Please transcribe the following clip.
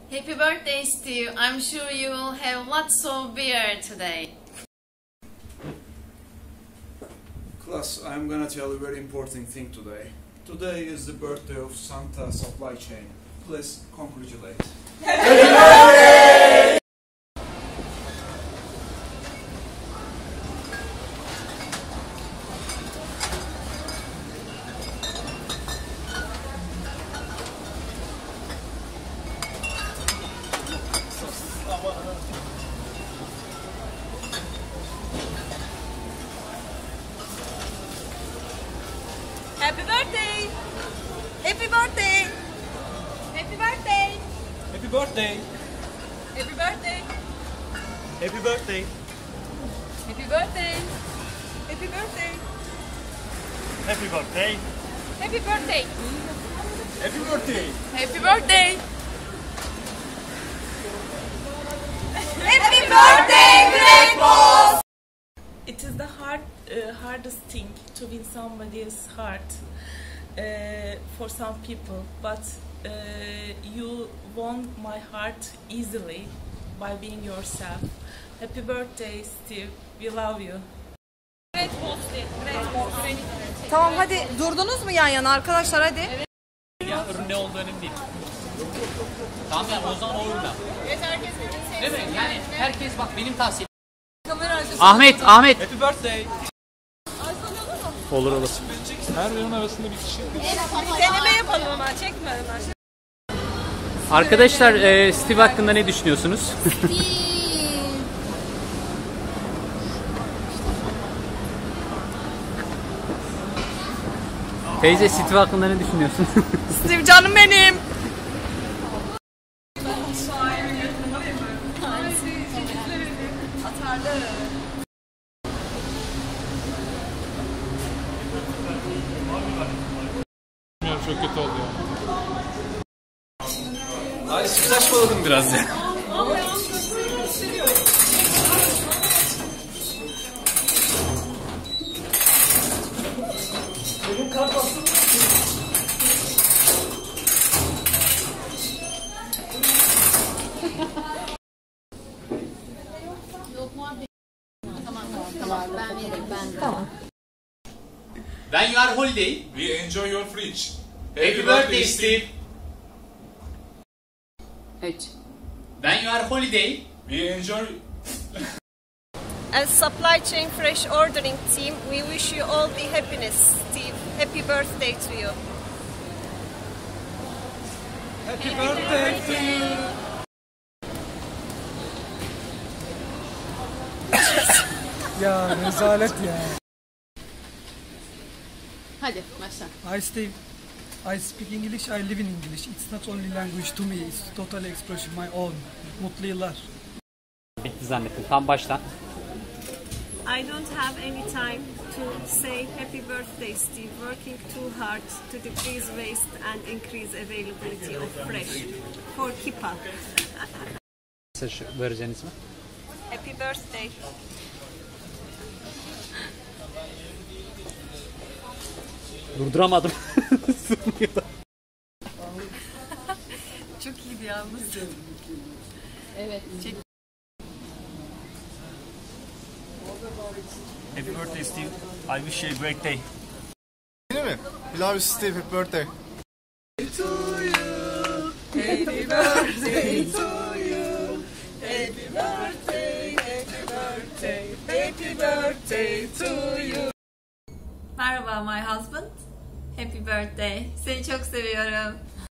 Happy birthday, Steve. I'm sure you will have lots of beer today. Class, I'm gonna tell you a very important thing today. Today is the birthday of Santa Supply Chain. Please congratulate. Happy birthday! Happy birthday! Happy birthday! Happy birthday! Happy birthday! Happy birthday! Happy birthday! Happy birthday! Happy birthday! Happy birthday! Happy birthday! Happy birthday! Happy birthday! Happy birthday, great boss! It is the hardest thing to win somebody's heart for some people, but you won my heart easily by being yourself. Happy birthday, Steve. We love you. Great boss, great boss. Tamam hadi durdunuz mu yan yana arkadaşlar hadi. Ya ürün ne olduğu önemli değil. Tamam yani o zaman o üründen. Evet herkes birbirini Değil mi? Yani herkes bak benim tavsiyem. Kamera Ahmet. Happy birthday! Olur. Her ürün arasında bir kişi. deneme yapalım ama çekme Ömer. Arkadaşlar Steve hakkında ne düşünüyorsunuz? Teyze Steve hakkında ne düşünüyorsun? Steve canım benim. Çok kötü oldu ya. Ay saçmaladım biraz ya. Tamam ben veririm ben. Tamam. When you are holiday, We enjoy your fridge. happy birthday Steve. 3. When you are holiday, We enjoy... As supply chain fresh ordering team, we wish you all the happiness, Steve. Happy birthday to you. Happy birthday to you! Ya rezalet ya. Hadi başla. I Steve. I speak English, I live in English. It's not only language to me, it's total expression my own. Mutlu yıllar. bitti zannettim. Tam baştan. I don't have any time to say happy birthday, Steve. Working too hard to decrease waste and increase availability of fresh for Kipa. Mesaj vereceğiniz mi? Happy birthday. Durduramadım. Çok iyiydi yalnız. Evet. Happy birthday Steve. I wish you a great day. Değil mi? We love you Steve, happy birthday. Happy birthday to you. Happy birthday, happy birthday, happy birthday to you. Merhaba my husband. Happy birthday. Seni çok seviyorum.